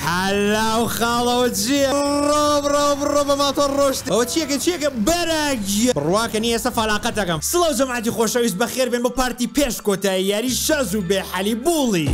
حەلا و خاڵەوە جێ ڕۆ بە ماتۆ ڕۆشت ئەوە چیەکە بەرەگیە بڕواکە نی ئێستا فالاقەتەکەم سڵاو جەماعەتی خۆشەویست بەخێر بێن بۆ پارتی پێش کۆتایی یاری شەز و بێحەلی بوڵی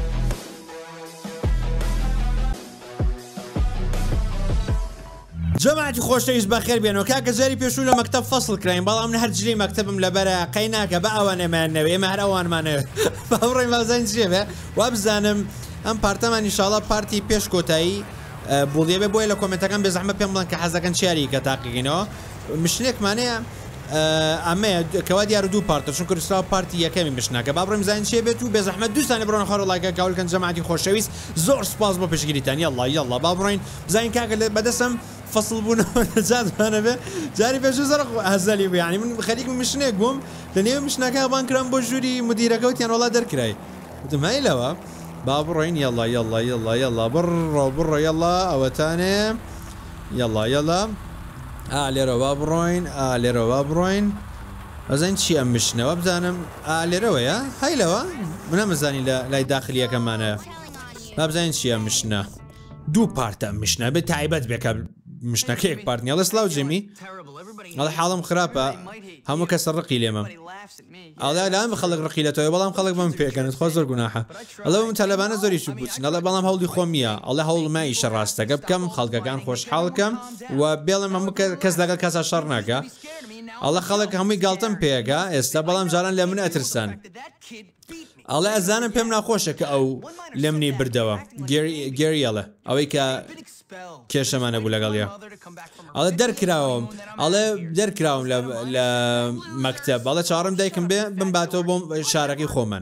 جەماعەتی خۆشەویست بەخێر بێنەوە کاکە جاری پێشوو لە مەکتەب فەسڵ کراین بەڵام هەر جلەی مەکتەبم لەبەرە قەی ناکە بە ئەوانەمانەوێ ئێمە هەر ئەوانمانەوێت بەڕێی بازان چێ بێ وا بزانم ئەم پارتەمان ئینشاڵڵا پارتی پێش کۆتایی بوڵیە بێ بۆیە لە کۆمنتەکان بێزەحمەت پێم بڵێن کە حەزەکەن چیاری کە تاقیقینەوە مشتێکمانەیە ئەمەیە کەوا دیار و دوو پارتە چون کوردستان پارتی یەکەمی مشناکە با بڕێم زانین چێ بێت و بێزەحمەت دووستانە بڕۆنە خەڕ لایکە کاولکەن جەماعەتی خۆشەویست زۆر سپاس بۆ پشتگیریتان یەڵڵا با بڕۆین بزانین کاکە بەدەستم فەسڵ بوونەوە نەجاتمانە بێ جاری پێشوو زەرق هەزەلی بوو یعنی من خەریک مشنێک بووم لە نێوە مشنەکە بان کرام بۆ ژووری مدیرەکەوتیان وڵا دەرکرای وتم هەی لەوە با بڕۆین یەڵڵا بڕۆ یەڵڵا ئەوەتانێ یەڵڵا لێرە با بڕۆین لێرە با بڕۆین ئەزان چی ئەم مشنەوە بزانم لێرەوەیە هەی لەوە منەمەزانی لە لای داخلیەکەمانەیە با بزانین چی ئەم مشنە دوو پارتە مشنە بێت تایبەت بێکە مشنەکە یەک پارتنی ئەڵێ سڵاو جێمی ئەڵێ حاڵم خراپە هەموو کەسە ڕقی لێمە ئەڵێ لام خەڵک ڕقیلەتەوە بەڵام خەڵک بەم پێکەنت خۆ زۆر گوناحە ئەڵێ من تەلەبانە زۆری چوو بووچن ئەڵێ بەڵام هەوڵی خۆمیە ئەڵێ هەوڵمە ئیشە ڕاستەکە بکەم خەڵکەکان خۆشحاڵکەم و بێڵێم هەموو کەس لەگەڵ کەسە شەڕ ناکە ئەڵێ خەڵک هەمووی گاڵتەم پێەکە ئێستا بەڵام جاران لە من ئەترسان ئەڵێ ئەزانم پێم ناخۆشە کە ئەو لە منی بردەوە گێریەڵێ ئەوەی کە کێشەمانە بوو لەگەڵیە ئەڵێ دەرکراوم لە مەکتەب ئەڵێ چاڕم دایکم بێ بمباتەوە بۆم شارەکەی خۆمان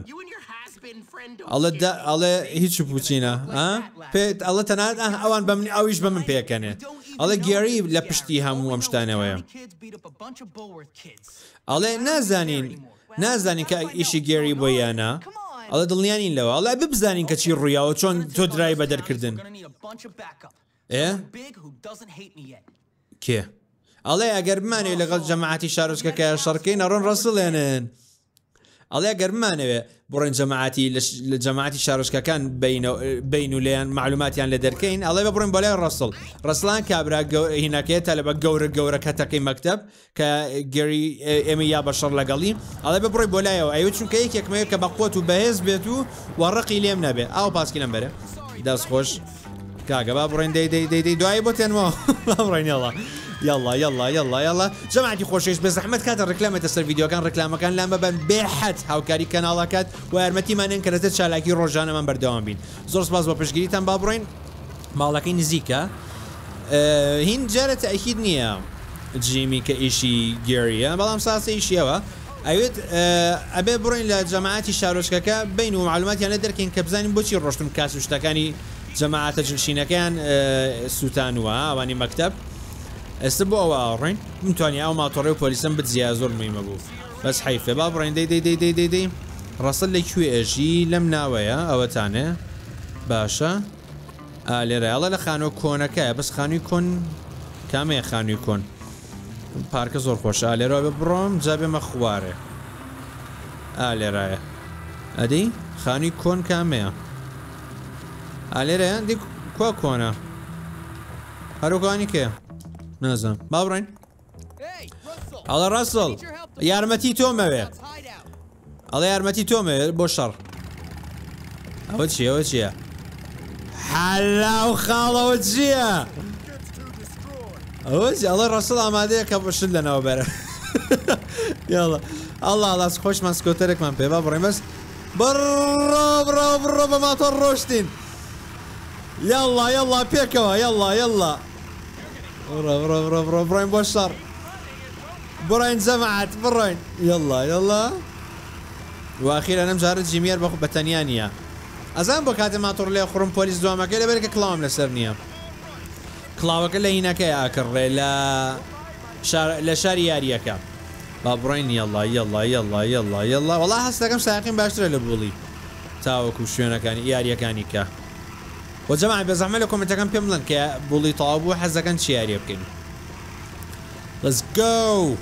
ئەڵێ هیچ پوچینە پێت ئەڵێ تەنات ئەوان بە من ئەویش بە من پێکەنێ ئەڵێ گێری لە پشتی هەموو ئەم شتانەوەیە ئەڵێ نازانین کە ئیشی گێری بۆ یانە ئەڵێ دڵنیانین لەوە ئەڵێ ببزانین کە چی ڕوویاوە چۆن تۆ درای بە دەرکردن کێ ئەڵێ ئەگەر بمانێ لەگەڵ جەماعەتی شارۆچکەکە شەڕکەین ئەڕۆن ڕەسڵێنن ئەڵێ ئەگەر بمانەوێ بڕێن جەماعەتی لە جەماعەتی شارۆچکەکان بین و لێیان معلوماتیان لە دەرکەین ئەڵێ بە بڕێن بۆ لای ڕەسڵان کابرا هینەکەیە تا لە بە گەورە کەتەکەی مەکتەب کە گەری ئێمە یا بە شەڕ لەگەڵی ئەڵێ بە بڕۆی بۆ لایەوە ئەوە چونکە یەکێکمەوە کە بە قوت و بەهێز بێت و وەڕقی لێم نەبێ ئاو پاسکی لەم بەرە دەست خۆش کاگە با بڕێن دەی دوایی بۆ تێنەوە با بڕێن یەڵڵا جەماعەتی خۆشەویست بە زەحمەت کاتە ڕکلامێتە سەر ڤیدیۆکان ڕکلامەکان لام ببەن بێحەد هاوکاری کەناڵەکەت و یارمەتیمانێن کە لەتە چالاکی ڕۆژانەمان بەردەوام بین زۆر سپاس بۆ پشتگیریتان با بڕۆین ماڵەکەی نزیکە هین جارە تەئکید نییە جیمی کە ئیشی گێریە بەڵام ساسە ئیشیەوە ئەوێت ئەبێ بڕۆین لە جەماعەتی شارۆچکەکە بین و معلوماتیانە دەرکەین کە بزانین بۆچی ڕۆشتن کاس و شتەکانی جەماعەتە جلشینەکەیان سووتانوە ئەوانی مەکتەب ئێستا بۆ ئەوە ئاڕێن متوانانی ئەو ماتۆڕێ و پۆلیسم بجیا زۆر مهمە بوو بەس حیفێ با بڕێن دەی ڕەسڵ لەکوێ ئێژی لەم ناوەیە ئەوەتانێ باشە لێرە ئەڵە لە خانۆ کۆنەکەیە بەس خانووی کۆن کامەیە خانووی کۆن پارکە زۆر خۆشە لێرە بە بڕۆم جا بێمە خوارێ لێرایە ئەدەی خانووی کۆن کامەیە لێرەیە دی کوا کۆنە هەروکانی کێ نازم با بڕین ئەڵە ڕەسڵ یارمەتی تۆمەوێ ئەڵە یارمەتی تۆمەوێ بۆ شەڕ ئەوە چییە حەلا و خاڵەوە چییە ئەڵە ڕەسڵ ئامادەیە کە بشت لەناو بەرە ئەڵڵا خۆشمان سکۆتەرێکمان پێ با بڕین بەس بڕۆ بە ماتۆ ڕۆشتین یەڵڵا پێکەوە یەڵڵا بڕۆین بۆ شەڕ بڕۆین جەماعەت بڕۆین یەڵڵا واخیرە نەم جارە جیمێر بە تەنیا نییە ئەزان بۆ کاتێ ماتۆڕ لێ خوڕم پۆلیس دوامەکەی لەبەرکە کڵاوم لەسەر نییە کڵاوەکە لە هینەکەی ئاکڕێ لە شاری یاریەکە با بڕۆین یەڵڵا وەڵا هەست دەکەم ساقیم باشترە لە بوڵی تاوەکو شوێنەکانی یاریەکانی کە وجەماعەت بە زەحمەت لە کۆمنتەکان پێم بڵێن کە بوڵی تەواو بوو حەز دەکەن چی یاریە بکەین let's go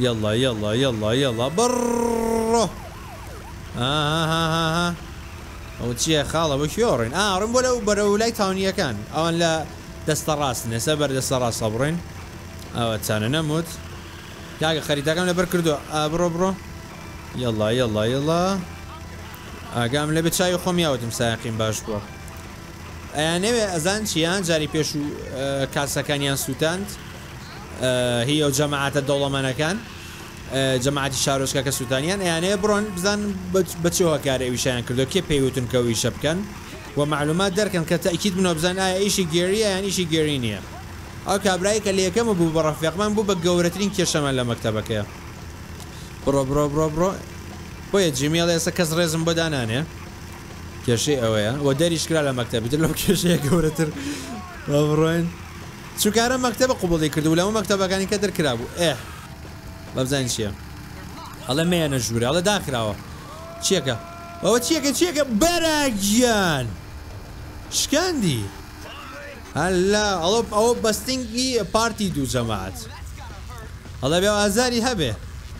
یەڵڵا بڕۆ ئەو چییە خاڵە بە کێڕین ڕم بۆ لەو بەرەو لای تاونیەکان ئەوان لە دەستە ڕاستن ئێستا بەر دەستە ڕاستە بڕین ئەوە چانە نەموت کاکە خەریتەکەم لەبەر کردو بڕۆ بڕۆ یەڵا یەڵا یەڵا ئاگام لە بێ چاوی خۆم یاوتم سایقیم باش بووە ئەیانەوێ ئەزان چیان جاری پێش و کاسەکانیان سووتاند هی ئەو جەماعەتە دەوڵەمەنەکان جەماعەتی شارۆچکە کە سووتانیان ئەیانەیە بڕۆن بزان بەچەوە کارە ئەویشیان کردو کێ پێیوتن کە ئەویشە بکەن و معلومات دەرکەن کە تەکید بنەوە بزان ئایا ئیشی گێریە یان ئیشی گێری نییە ئەو کابرایی کە لە یەکەمە بوو بە ڕەفیقمان بوو بە گەورەترین کێشەمان لە مەکتەبەکەیە بڕۆ بڕۆ بڕۆ بڕۆ بۆیە جیمیڵ ئێستا کەس ڕێزم بۆ دانانێ کێشەی ئەوەیە و دەریش کرا لە مەکتەب تر لەو کێشەیە گەورەتر بڕۆین چووکارە مەکتەبە قوبوڵی کردو لەمە مەکتەبەکانی کە دەرکرا بوو بەبزان چییە ئەڵێ مێنە ژوورە ئەڵە داکراوە چیەکە ئەوە چیەکە بەراگیان شکاندی هەلا ئەوە بەستینگی پارتی دوو جەماعەت ئەڵە بێ ئازاری هەبێ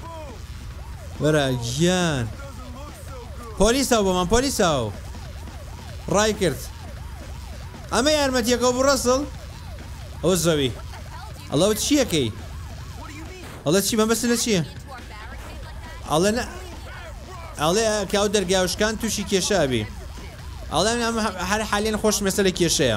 بەراگیان پۆلیساو بۆمان پۆلیساو ڕای کرد ئەمە یارمەتیەکەەوە بڕەسڵ ئەوە زەوی ئەڵەوە چیەکەی ئەڵە چی مەبەست لە چییە ئەڵێ کاو دەرگاوشکان تووشی کێشابی ئەڵێ هەر حالێن خۆش مەسە لە کێشەیە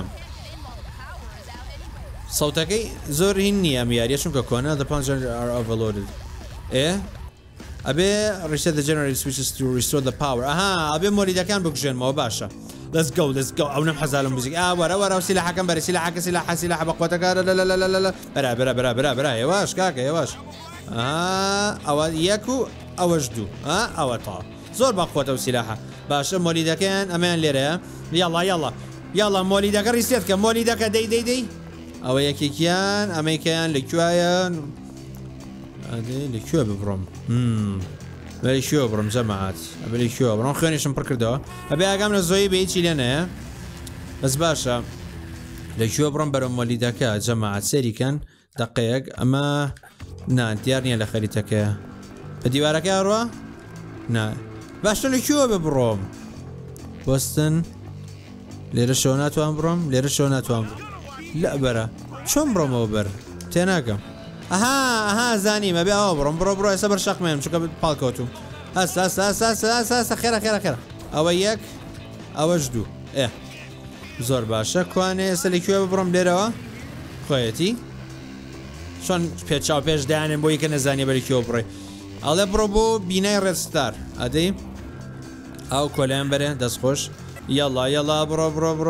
سەوتەکەی زۆر هین نییە میاریە چونکە کۆنا the pawns are overloaded ئەبێ reset the generator switches to restore the power ئەبێ مۆریدەکان بکوژێنمەوە باشە let's go ئەو نەم حەزالم موزیک وەرە سیلاحەکەم بەرە سیلاحەکە سیلاح بە قوتەکە برا هێواش کاکە هێواش ئەوە یەک و ئەوەش دوو ئەوە تا زۆر باخۆتە و سیلاحە باشە مۆلیدەکەیان ئەمەیان لێرەیە یاڵا مۆلیدەکە ریسێت کە مۆلیدەکە دەی ئەوە یەکێکیان ئەمریکایان لەکوایان لەکوێ ببڕۆم لەکوێ بڕم جەماعەت ئەبێ لەکوێ بڕۆم خوێنیشم پڕ کردەوە ئەبێ ئاگام لە زۆی بە هیچی لێ نەیە بەس باشە لەکوێ بڕۆم بەرەو مۆلیدەکە جەماعەت سەریکەن دەقەیەک ئەمە دیار نییە لە خەریتەکەیە بە دیوارەکە ڕوە باشە لەکوێ بە بڕۆم بۆستن لێرە شەو ناتوان بڕۆم لێرە شەو ناتوان لە بەرە چۆن بڕۆمەوە بەر تێناکەم زانیم ئەبێ ئەوە بڕۆم بڕۆ ئێستا بەر شەقمێنم چونکە پاڵکەوتوم هەستا خێرا ئەوە یەک ئەوەش دوو زۆر باشە کوانێ ئێستا لەکوێ بڕۆم لێرەوە خۆیەتی چۆن پێچاو پێش دایانێن بۆ یکە نەزانێ بەرەکیەوە بڕێ ئەڵێ بڕۆ بۆ بینای ڕێدستار ئەدەی ئەو کۆلایان بەرێ دەستخۆش یەڵا بڕۆ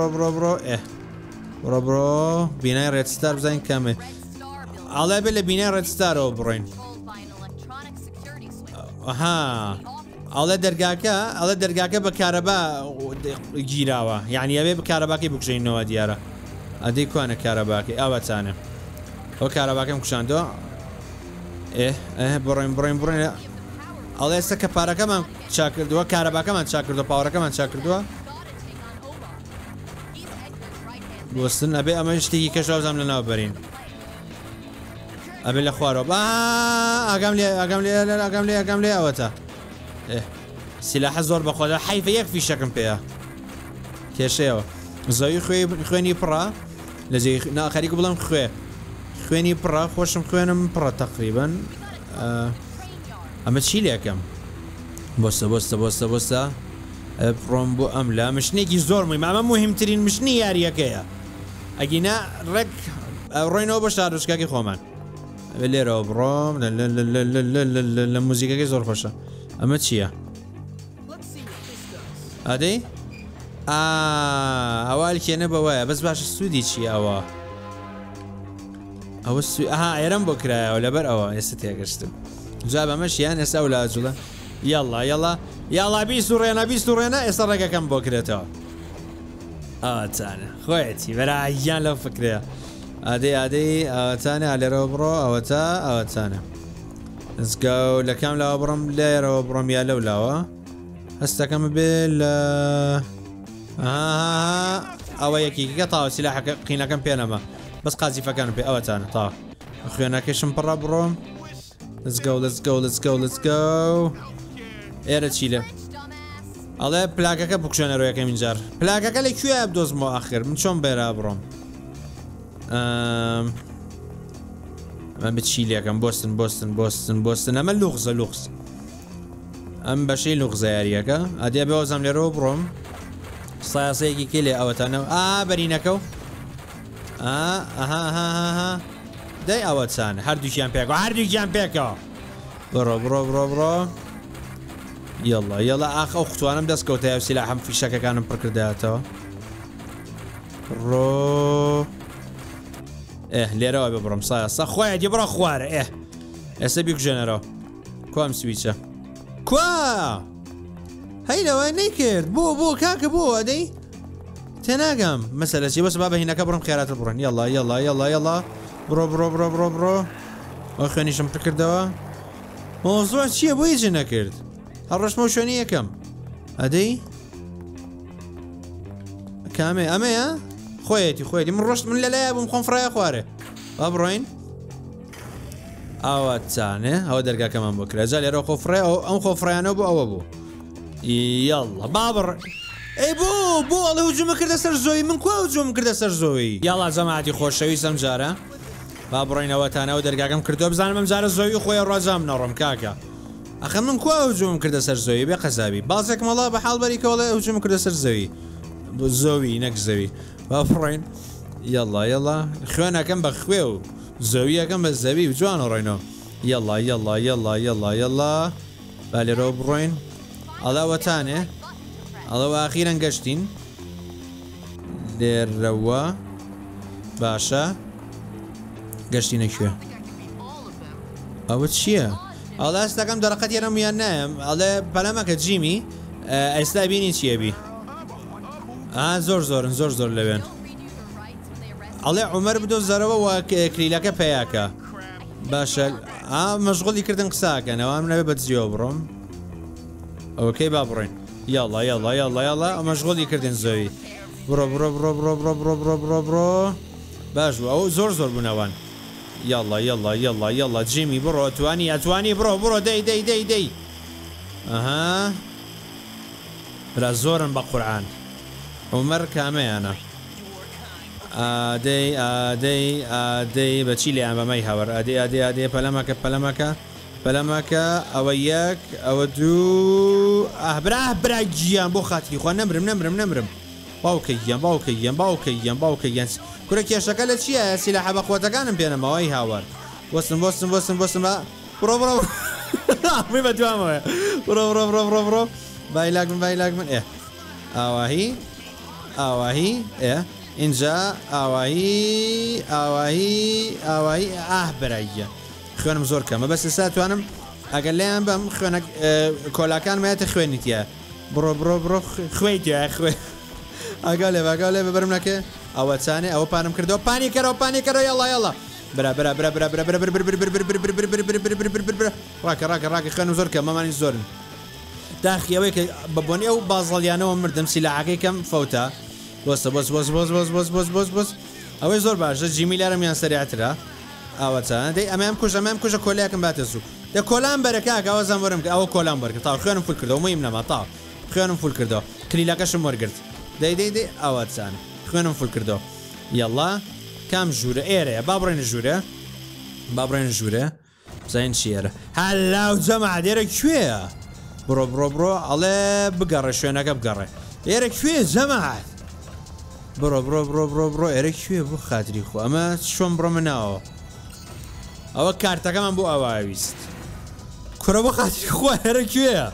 بڕۆ بینای ڕێدستار بزانین کامێ ئەڵێ بێ لە بینای ڕێدستارەوە بڕۆین ئەڵێ دەرگاکە بە کارەبا گیراوە یعنی ئەوێ بە کارەباکەی بکوژینەوە دیارە ئەدەی کوانە کارەباکەی ئاوەتانە ئەو کارەباکەم کوشاندەوە بڕۆین ئەڵێ ئێستا کە پارەکەمان چاکردووە کارەباکەمان چاکردووە پاوەڕەکەمان چاکردووە بۆستن ئەبێ ئەمە شتێکی کەشاوزام لە ناو بەرین ئەبێ لە خوارەوە ئاگام لێ ئەوەتە سیلاحە زۆر بەخۆدا حیفە یەک فیشەکەم پێەیە کێشەیەوە زەوی خوێنی پڕە لە ناخەریکە بڵم خوێنی پڕە خۆشم خوێنم پڕە تەقریبەن ئەمە چی لێکەم بۆستە بڕۆم بۆ ئەم لە مشنێکی زۆر مامە مهمترین مشنی یاریەکەیە ئەگینا ڕێک ڕۆینەوە بە شارۆچکاکی خۆمان لێرەوە بڕۆم لە موزیکەکەی زۆر خۆشە ئەمە چییە؟ ئادەی؟ ئەوال کێنە بەوەیە بەس باشە سوودی چیە ئەوە؟ ئەوە ئێرەم بۆ کرایەوە لەبەر ئەوە ئێستا تێگەشتم جا بەمەشیان ئێستا و لاجوڵە یاڵا بیست و ڕێنە ئێستا ڕێگەکەم بۆ کرێتەوە ئەوەتانە خۆیەتی بەراگیان لەو فکرەیە ئادەی ئەوەتانە لێرەوە بڕۆ ئەوەتانە ئەزگا و لە کام لاوە بڕم لێرەوە بڕۆم یا لەو لاوە هەستەکەمە بێ لە ئەوە یەکیکە تاوە سیلاحەکە قینەکەم پێنەما بەس قازیفەکان پێ ئەوەتانە تا خوێنەکەشم پڕە بڕۆم let's go ئێرە چی لە ئەڵێ پلاکەکە بکشێنەرۆ یەکەم جار پلاکەکە لەکوێ بدۆزمەوە ئاخر من چۆن بێرا بڕۆم ئەمە بچیلەکەم بۆستن ئەمە لوغزە لوغز ئەم بەشەی لوغزە یاریەکە ئەدێ بێوەزەم لێرەوە بڕۆم سایاسەیەکی کێ لێ ئەوەتانەوە بەرینەکە و دەی ئەوە چانە هەردووکیان پێکەوە هەردووکیان پێکەوە بڕۆ یەڵا ئاخ ئەو قوتوانم دەستکەوتە یاوسی لە هەم فیشەکەکانم پڕکردایەتەوە ڕۆ لێرەوە بێ بڕم سایە خۆیە دی بڕۆ خوارە ئێستا بیکوژێنەرەوە کوام سویچە کوا هەیلەوە نەیکرد بۆ کاکە بۆ ئەدەی تێناگەم مەسەلە چی بەس با بەهینەکە بڕم خێراتە بڕۆن یەڵا بڕۆ ئەو خوێنیشم پڕکردەوە مۆزوع چییە بۆ هیچ نەکرد هەڕۆشمە و شوێنی یەکەم ئەدەی کامێ ئەمەیە خۆیەتی من ڕۆشت من لەلایە بووم خۆم فرایە خوارێ با بڕۆین ئەوە چانێ ئەوە دەرگاکەمان بۆ کرا جا لێرە خۆفرای ئەم خۆفرایانەوە بۆ ئەوە بوو یاڵە با بڕ ئەی بۆ ئەڵێ هجوومە کردە سەر زۆی من کوا هجووم کردە سەر زۆی یاڵا جەماعەتی خۆشەویستم جارە با بڕۆینەوەتانەوە دەرگاکەم کردو بزانم ئەم جارە زۆوی خۆی ڕۆژام نەڕۆم کاکە ئەخە من کوا هجووم کردە سەر زۆوی بێ قەزابی بازێک مەڵا بە حاڵبەری کەوڵێ هجووم کردە سەر زەوی زۆوی نەک زەوی با بڕۆین یەڵا خوێنەکەم بە خوێ و زەویەکەم بە زەوی و جوانە ڕۆینەوە یەڵا با لێرەوە بڕۆین ئەڵاوەتانێ ئەڵەوە ئاخیرەن گەشتین لێرەوە باشە گەشتینە کوێ ئەوە چییە؟ ئەڵە ئەستەکەم دەرەقەت یێرەمیان نایم ئەڵێ پەلەمەکە جیمی ئێستا بینی چیەبی زۆر لەوێن ئەڵێ عومەر بدۆزەرەوە و کلیلەکە پێیاکە باشە مەشغوڵی کردن قساکەنەوە ئەم نەوێ بەجیەوە بڕۆم ئەوکەی با بڕۆین یاڵا مەشغوڵی کردن زۆوی بڕۆ باش بوو ئەو زۆر بوونەوەن یاڵا جیمی بڕۆ ئەتوانی بڕۆ دەی ئەها برا زۆرن بە قورعان عومەر کامەیانە ئادەی بەچی لێیان بەمەی هاوەر ئادێ پەلەمەکە ئەوە یەک ئەوە دوو برا گیان بۆ خاتری خوا نەمرم باوکەیان کورە کێشەکە لە چییە سیلاح بە قوتەکانم پێنەمەوەی هاوەر وەستم بڕۆ بە دوامەوە بڕۆ بایلاک من ئاواهی اینجا ئاواهی برایە خوێنم زۆر کەمە بەس ئێستا توانم ئەگەر لێیان بەم خوێنە کۆلاکان مایەتە خوێنیتە بڕۆ خوێیتە خوێ ئەگا لێ ببرم نەکە ئەوە چانێ ئەوە پانم کردەوە پانی کەرەوە یاڵا برا ڕاکە خوێنم زۆر کە مەمانی زۆرن داخیەوەی کە بەبوونی ئەو بازڵیانەوە مردم سیلاحەکەی کەم فەوتە بۆستە بۆس ئەوەی زۆر باشە جیمی لارەمیان سەریعترە ئەوە چانە دەی ئەمەم کوژە کۆلیاکەم باتە زوو دە کۆلان بەرەکە ئەوە زەمەرم کە ئەوە کۆلان بەرکرد تا خوێنم فول کردەوە مهم نەما تا خوێنم فول کردەوە کلیلەکەشم وەرگرت دەی ئەوە چانە خوێنم فول کردەوە یەڵا کام ژوورە ئێرەیە با بڕێنە ژوورە بزین چیێرە هەلاو جەماعەت ئێرە کوێیە بڕۆ ئەڵێ بگەڕێ شوێنەکە بگەڕێ ئێرە کوێ جەماعەت بڕۆ ئێرە کوێ بۆ خاتری خۆ ئەمە چۆن بڕۆمە ناوە ئەوە کارتەکەمان بۆ ئەوویست کورە بۆ خاتری خۆ ئێرە کوێیە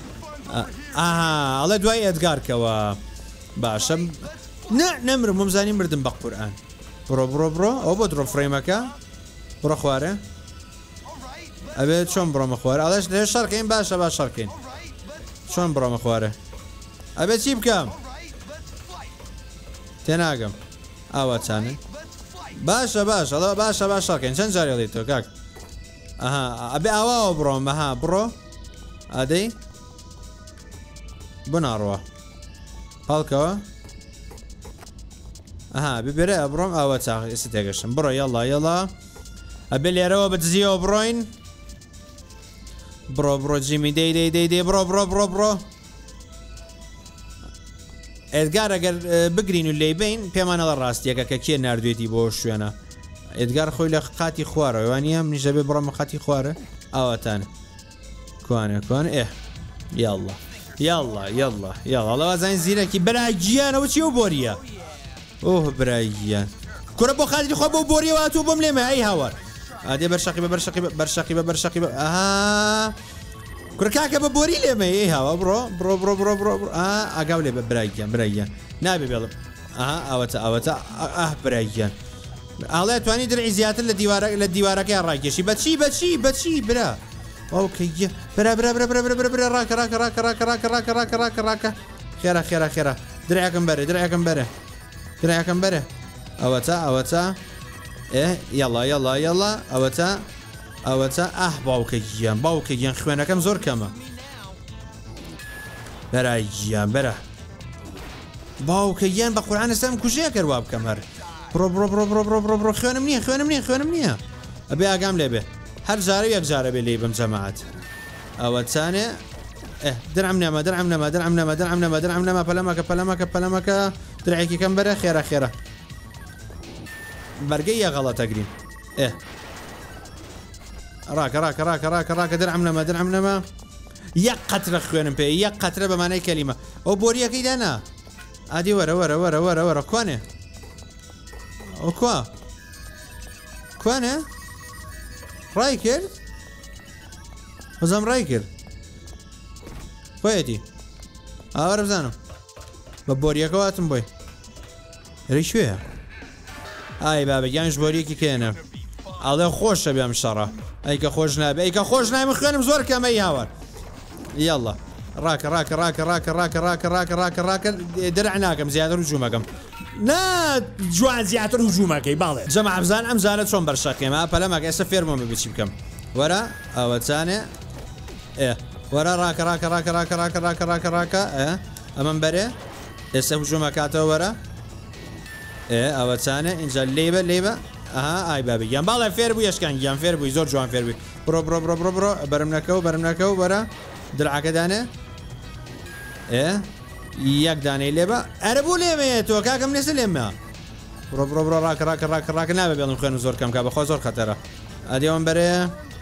ئەڵێ دوای ئەدگارکەوە باشە نەمرم مزانی مردم بە قورئان بڕۆ ئەو بۆ درۆ فرێمەکە بڕۆ خوارێ ئەبێت چۆن بڕۆمە خوارە ئەڵێش لێ شەڕکەین باشە با شەڕکەین چۆن بڕۆمە خوارە ئەبێت چی بکەم تێناگەم ئاوا چانن باشە شەڕکەین چەند جارێڵی تۆ کاک ئەبێ ئاواوە بڕۆم بەها بڕۆ ئادەی بناڕوە پاڵکەوە ببێرە ئەبڕۆم ئاوە چاق ئێستا تێگەشتم بڕۆ یەڵا ئەبێ لێرەوە بەدزیەوە بڕۆین بڕۆ جیمی دەی بڕۆ ئێدگار ئەگەر بگرین و لێ بین پێمانەڵە ڕاستیەکە کە کێ نردوێتی بۆ شوێنە ئێدگار خۆی لە قاتی خوارە وانە منیژە بێ بڕەمە قاتی خوارە ئاواتان کوانە یاڵڵا یاڵڵا یاڵڵا یاڵڵا زین زیرەکی براگییانەوە چی و بۆریە ئۆه براگییان کورە بۆ خاتی خۆ بۆ بۆریەوە هاتوو بۆم لێمە ئەی هاوار ئادێ بەرشەقی بە بەرشەقی بە بەرشەقی بە بەرشەقی بە کورە کاکە بە بۆری لێمە ئەی هاوە بڕۆ ئاگاو لێ بە براگییان نابێ بێڵم ئەوەتە براگییان ئاڵێ توانی درعی زیاتر لە دیوارەکەی ڕاکێشی بەچی برا ئۆکەیە برا ڕاکە خێرا درعەکەم بەرە ئەوەتە یاڵا ئەوەتە باوکەگیان خوێنەکەم زۆر کەمە بەرایگیان بەرە باوکەگیان بە قورعانە سەم کوژەیە کەوا بکەم هەر بڕۆ خوێنم نییە ئەبێ ئاگام لێ بێ هەر جارە یەک جارە بێ لێ بم جەماعەت ئەوەتانێ درعم نەما پەلەمەکە درعێکی کەم بەرە خێرا بەرگەی یە غەڵەتە گرین ڕاکە درعم نەما یەک قەترە خوێنم پێ یەک قەترە بەمانەی کەلیمە ئەو بۆریەکەی دانا ئادی وەرە کوانێ ئەو کوانە ڕای کرد بەزەم ڕای کرد خۆیەتی ئاوەرە بزانم بە بۆریەکە هاتم بۆی ڕی شوێە ئای بابەگیانش بۆریەکی کێنە ئاڵێ خۆشە بێم شەڕە ئەیکە خۆش نابێ ئەیکە خۆش نایمە خوێنم زۆر کەمەی هاوار یاڵڵا ڕاکە درع ناکەم زیاتر هجوومەکەم جوان زیاتر هجوومەکەی باڵێ جەماعە بزان ئەم زانە چۆن بەرشەقێمە پەلەمەکە ئێستا فێرمۆمە بچی بکەم وەرە ئەوەتانێ وەرە ڕاکە ئەمەم بەرێ ئێستا هجوومەکاتەوە وەرە ئەوەتانێ اینجا لێبە ئای بابیان باڵێ فێر بوو یشکان گیان فێر بووی زۆر جوان فێر بووی بڕۆ بەرم نەکەو وەرە درعەکە دانێ یەک دانەی لێبە ئەرە بوو لێمەیە تۆ کاکەم نێسە لێمە بڕۆ ڕاکە نابێ بێڵم خوێن زۆر کەم کا بەخۆ زۆر خەتەرە ئەدێوەم بەرێ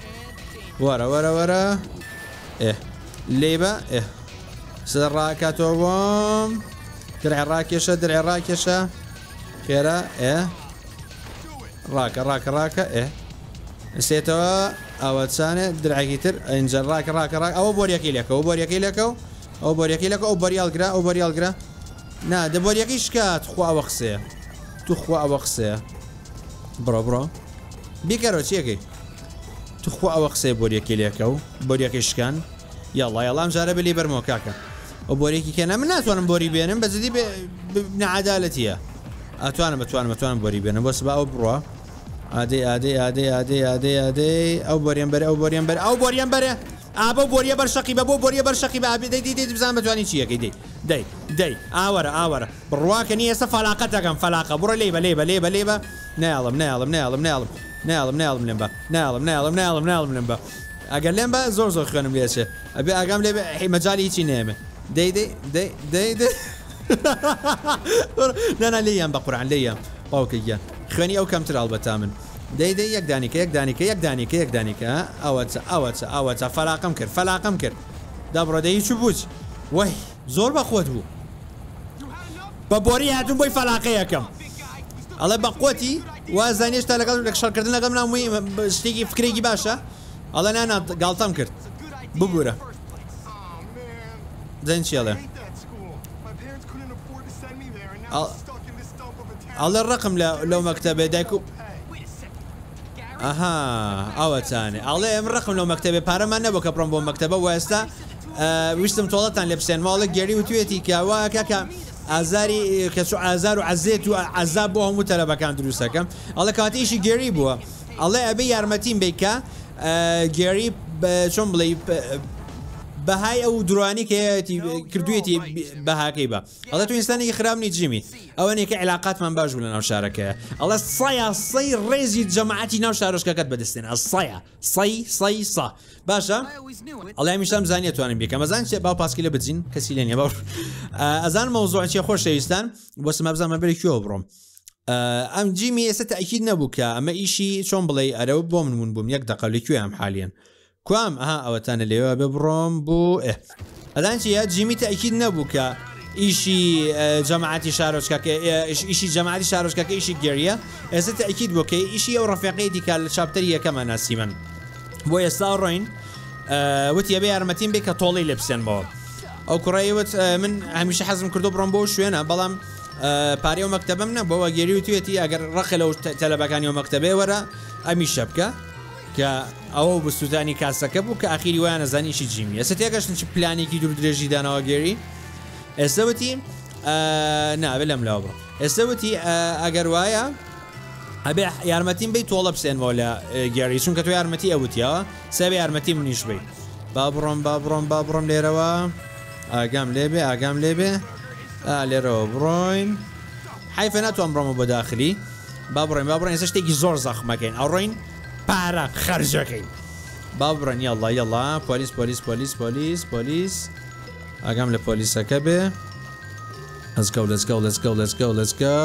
وەرە لێبە سەر ڕاکاتەوە بۆم درعی ڕاکێشە خێرا ڕاکە سێتەوە ئەوە چانێ درعێکی تر ئەنجە ڕاکە ئەوە بۆریەکەی لەکە ئەو بەریالگرا نا دەبۆریەکەی شکات خوا ئەوە قسەیە تو خوا ئەوە قسەیە بڕۆ بیکەرەوە چیەکەی تو خوا ئەوە قسەی بۆریەکەی لێکە و بۆریەکەی شکان یاڵام جارە بێ لێ بەرمەوە کاکە ئەو بۆریەکی کێنە من ناتوانم بۆری بێنم بەجددی نەعادالەتیە ئەتوانم بۆری بێنم بۆ سبا ئەو بڕۆ ئادەی ئەو بۆریان بەرێ ئابە بۆریە بەرشەقی بە بۆ بۆریە بەرشەقی بە دەی بزان بتوانانی چیەکەی دەی ئاوەرە بڕواکە نی ئێستا فەلاقەتەکەم فەلاقە بڕۆ لێبە ناڵم لێم بە ئەگەر لێم بە زۆر خوێنم لێچێ ئەبێ ئاگام لێ مەجای هیچی نێمە دەی نانا لێیان بە قورعان لێیان باوکەگیان خوێنی ئەو کەمتر ئەڵبەتا من یەک دانیکە ئەوەتە فەلاقم کرد دابڕۆ دەی چ بووچ وەی زۆر بەخۆت بوو بە بۆری هاتوون بۆی فەلاقەیەکەم ئەڵێ بە قوتی وازانێشتا لەگەڵ شەڕکردن لەگەڵ ناوی شتێکی فکرێکی باشە ئەڵێ نانا گاڵتەم کرد ببوورە زین چیڵێ ئەڵێ ڕقم لەو مەکتەبێ دایک و ئەوەتانێ ئەڵێ ئەم ڕقم لەو مەکتەبێ پارەمان نەبوو کە بڕۆم بۆ مەکتەبە وێستا ویستم تۆڵەتان لێ بسێنمەوەڵە گێری و توێتی کەواکە کە ئازاری کەچ ئازار و عەزێت و عەزاب بۆ هەموو تەلەبەکان دروستەکەم ئەڵێ کاتیشی گێری بووە ئەڵێ ئەبێ یارمەتیم بیکە گێری چۆن بڵێ بەهای ئەو درۆانی کەتی کردوێتی بەهاکەی بە ئەڵە تو ئینسانێکی خراپنی جیمی ئەوەنێکە علااقاتمان باش بوو لە ناو شارەکەیە ئەڵە سەی ڕێزی جەماعەتی ناو شارۆشکەکەت بەدەستێنە سەی سا باشە ئەڵای میشتم زانیە توانم بیکەم ئەزان چێ باو پاسکیلە بچین کەسی لێ نیە باو ئەزان مەوزوعچیە خۆشەویستان بۆ سمەبزانمە بەرێکیەوە بڕۆم ئەم جیمی ئێستا تاکید نەبوو کە ئەمە ئیشی چۆن بڵێ ئەرەوە بۆ منمون بووم یەک دەقە لەکوێ ئەم حالیان کوام ئەها ئەوەتانە لێوە بێ بڕۆم بوو ئەدان چیە جیمی تاکید نەبوو کە ئیشی جەماعەتی شارۆچکەکە ئیشی جەماعەتی شارۆچکەکە ئیشی گەریە ئێستا تاکید بوو کە ئیشی ئەو ڕەفیقەی دیکە لە چاپتەری یەکەمە ناسیمەن بۆ ئێستا ڕۆین وتی ئەبێ یارمەتیم بێ کە تۆڵی لێ بسێنبەوە ئەو کوڕەیەوت من هەمیشە حەزم کردو بڕۆم بۆ شوێنە بەڵام پارێ و مەکتەبم نە بۆەوە گێری و توێتی ئەگەر ڕەخە لەو تەلەبەکانی و مەکتەبێ وەرە ئەمی شەبکە کە ئەوە بستوتانی کاسەکە بوو کە ئاخیری وایە نەزانیشی جیمی ئێستا تێگەشتن چ پلانێکی دوور درێژی دانەوە گێری ئێستا وتی نابێ لەم لاوە بڕۆ ئێستا وتی ئەگەر وایە ئەبێ یارمەتیم بی تۆڵە بسێنەوە لە گێری چونکە تۆ یارمەتی ئەوتیەوە سەبێ یارمەتی منیش بی با بڕۆم لێرەوە ئاگام لێبێ لێرەوە بڕۆین حیفە ناتوان بڕۆمە بۆ داخلی با بڕۆین ئێستا شتێکی زۆر زەخمەکەین ئەوڕۆین پارە خەرجەکەین با بڕۆین یاڵا پۆلیس ئاگام لە پۆلیسەکە بێ let's go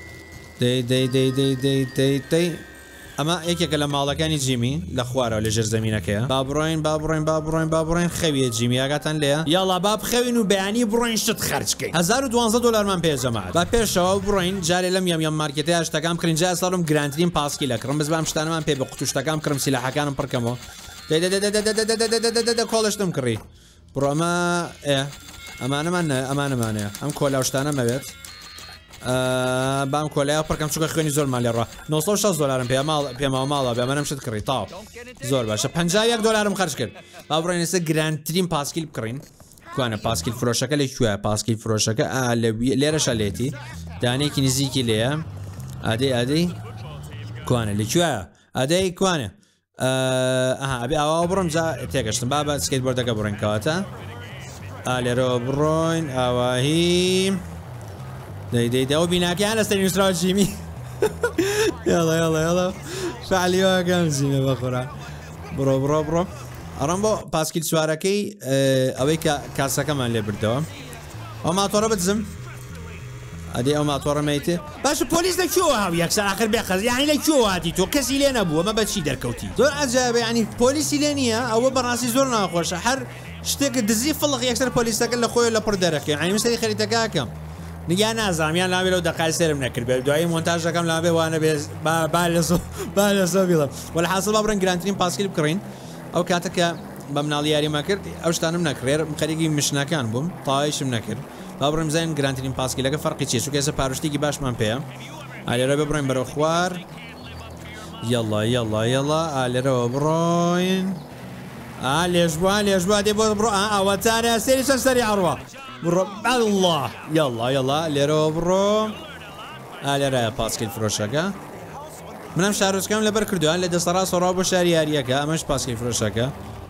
دەی ئەمە یەکێکە لە ماڵەکانی جیمی لە خوارەوە لە ژێر زەمینەکەیە با بڕۆین خەویە جیمی ئاگاتان لێە یاڵا با بخەوین و بەیانی بڕۆین شت خەرجکەین 1200 دلارمان پێجەمات با پێشەوە بڕۆین جارێ لەم یەم مارکێتەیە شتەکان کڕین جا ساڵم گرانترین پاسکی لە کڕم بزبام شتانەمان پێ بە قوتوشتەکان کڕم سیلاحەکانم پڕکەمەوە کۆڵشتم کڕی بڕۆ ئەمانەمانەیە ئەم کۆلاوشتانە مەوێت بام کۆلای پڕکەم چووکە خوێنی زۆر ماڵێڕە 960 دلارم پێماوە ماڵە بێ منم شت کڕی تاو زۆر باشە 51 دلارم خەرج کرد با بڕۆین ئێستا گرانترین پاسکیل بکڕین کوانە پاسکیل فرۆشەکە لەکوێە پاسکیل فرۆشەکە لێرەشە لێتی دانێکی نزیکی لێیە ئادەی کوانە لەکوێە ئادەی کوانە ئەبێ ئاوا بڕۆم جا تێگەشتم با بە سکەیت بۆردەکە بڕۆین کەواتە لێرەوە بڕۆین ئاواهی دەیدەوە بیناکەیان لەسەر نووسراوە جیمی یاڵە فعلیەوەکەم جیمێ بەخۆرا بڕۆ ئەڕۆم بۆ پاسکیل سوارەکەی ئەوەی کە کاسەکەمان لێ بردەوە ئەو ماتۆڕە بتزم ئەدەی ئەو ماتۆڕە مەیتێ باشە پۆلیس لەکوێوە هاو یەکسەر ئاخر بێخەز یانی لەکوێوە هاتی تۆ کەسی لێ نەبوو ئەمە بەچی دەرکەوتی زۆر عەجایبە یعنی پۆلیسی لێ نییە ئەوە بەڕاستی زۆر ناخۆشە هەر شتێک دزی فڵق یەکسەر پۆلیسەکە لە خۆی لە پڕ دەرەکەی عینی مستەری خەریتەکەکەم نگیان نازانمیان لابێ لەو دەقای سێرم نەکرد بێ دوایی مۆنتاژەکەم لابێ وانە بێ با لەسۆ بیڵم وەلحاصڵ با بڕۆین گرانترین پاسکیل بکڕین ئەو کاتەکە بە مناڵی یاریمە کرد ئەو شتانم نەکرێر خەریکی مشنەکان بووم تاوایشم نەکرد با بڕۆین بزانین گرانترین پاسکیلەکە فەرقی چیە چونکە ئێستا پاروشتێکی باشمان پێیە ئالێرە بێ بڕۆین بەرەو خوار یەڵا ئالێرەوە بڕۆین لێژ بووە دێ بۆ بڕۆ ئەوەتانە سێری چەند سەری ئەڕوە بڕۆ الله یەڵا لێرەوە بڕۆ لێرایە پاسکیل فرۆشەکە منم شارۆچکەم لەبەر کردووان لە دەسەڕا سۆڕاو بۆ شاری یاریەکە ئەمەش پاسکیل فرۆشەکە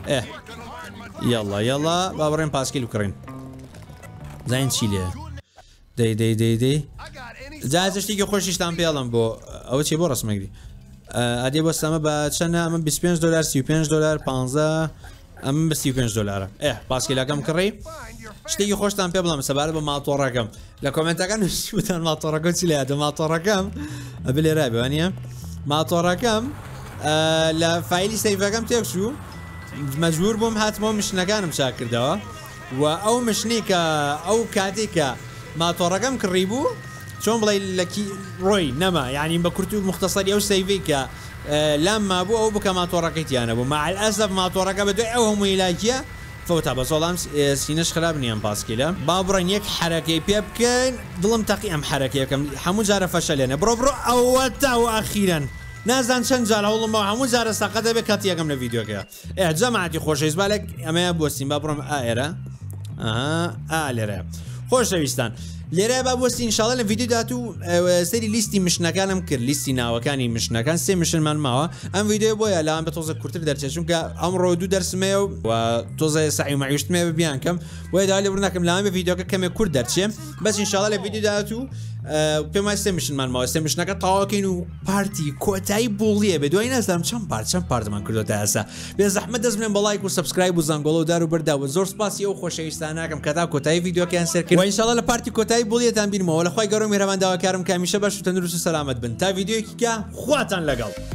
یەڵا با بڕێن پاسکیل بکڕین زین چی لێ دەی جاز شتێکی خۆشیشتان پێڵم بۆ ئەوە چی بۆ ڕسمەگری ئەدێ بۆستەمە بە چەندە ئەمە 25 دلار 35 دلار 15 ئەمە بە 35 دلارە پاسکیلەکەم کڕی شتێکی خۆشتان پێ بڵم سەبارەت بە ماتۆڕەکەم لە کۆمنتەکان وتان ماتۆڕەکە چی لە یادە ماتۆڕەکەم ئەبێ لێرا بوانە ماتۆڕەکەم لە فایلی سەیڤەکەم تێکچوو مەجبور بووم هاتمەوە مشنەکانم چاک کردەوە و ئەو مشنی کە ئەو کاتێکە ماتۆڕەکەم کڕی بوو چۆن بڵێ لەکی ڕۆی نەما یعنی بە کورت و مختصری ئەو سەیڤی کە لام مابوو ئەو بکە ماتۆڕەکەی تیانە بوو مع الأسف ماتۆڕەکە بە دوای ئەو هەمووی لایکیە فوتا بە سۆڵام سینەش خراپ نییە پاسکیلە با بڕۆین یەک حرەکەی پێ بکەین دڵم تەقی ئەم حرەکەیەکەم هەموو جارە فەشە لێنە بڕۆ ئەوە تاوە ئاخیرەن نازان چەند جار هەوڵمەوە هەموو جارە سەقە دەبێت کاتی یەکەم لە ڤیددیۆکەیە جەماعەتی خۆشەویست بالێک ئەمەیە بۆستین با بڕۆم ئێرە لێرە خۆشەویستان لێرە با بۆستی ئینشاڵە لە ڤیدیۆ داات و سەری لیستی مشنەکانم کرد لیستی ناوەکانی مشنەکان سێ مشنمان ماوە ئەم ڤیددیو بۆیە لەوان بە تۆزە کورتتر دەرچێت چونکە ئەمڕۆ دوو دەرسمەیە و تۆزە سعی مەعیشتمێ ببیانکەم وای دا لێ بڕناکەم لەوان بە ڤیددیۆکە کەمێ کورد دەرچێ بەس ئینشاڵە لە ڤیددیو داات و پێم وای سێ مشنمان ماوە سێ مشنەکە تەواوکەین و پارتی کۆتایی بوڵیە بێ دوای نازانم چەند پارتمان کردوتە ئەسا بێ زەحمەت دەست بێن بە لایک و سبسکرایب و زەنگۆڵە و دار و بەرداوە زۆر سپاسی ئەو خۆشەویستاناکەم کە تا کۆتایی ڤیددیۆکیان سەرکرد و ئینشاڵە لە پارتی کۆتایی بوڵیەتان بینمەوە لەخوای گەورە و میهرەبان داواکارم کە هەمیشە باش و تەندروست و سەلامەت بن تا ڤیددیۆیەکی کە خواتان لەگەڵ